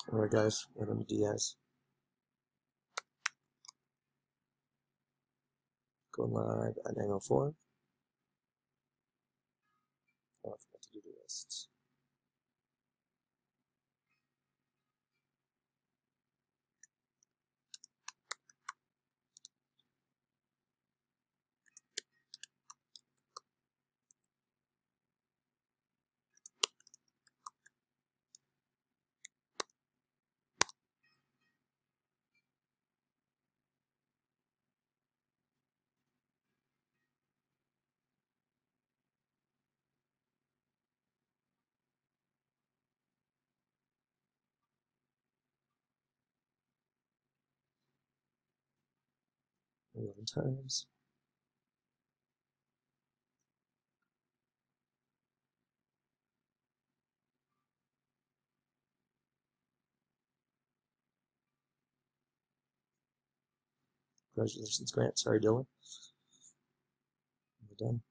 Alright guys, Adam Diaz. Going live at 9:04. Oh, I forgot to do the lists. Eleven times. Congratulations, Grant. Sorry, Dylan. We're done.